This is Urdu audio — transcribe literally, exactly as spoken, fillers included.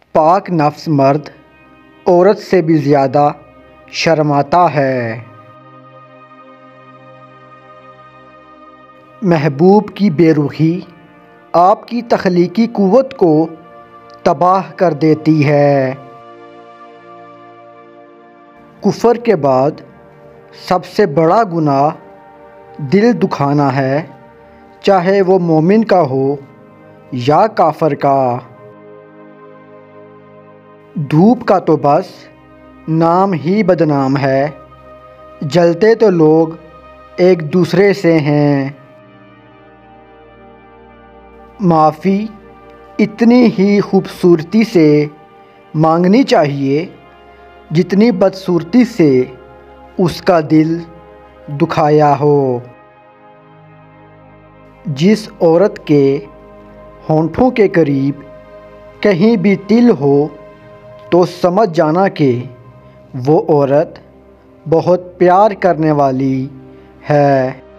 پاک نفس مرد عورت سے بھی زیادہ شرماتا ہے۔ محبوب کی بے رخی آپ کی تخلیقی قوت کو تباہ کر دیتی ہے۔ کفر کے بعد سب سے بڑا گناہ دل دکھانا ہے، چاہے وہ مومن کا ہو یا کافر کا۔ دھوپ کا تو بس نام ہی بدنام ہے، جلتے تو لوگ ایک دوسرے سے ہیں۔ معافی اتنی ہی خوبصورتی سے مانگنی چاہیے جتنی بدصورتی سے اس کا دل دکھایا ہو۔ جس عورت کے ہونٹوں کے قریب کہیں بھی تل ہو تو سمجھ جانا کہ وہ عورت بہت پیار کرنے والی ہے۔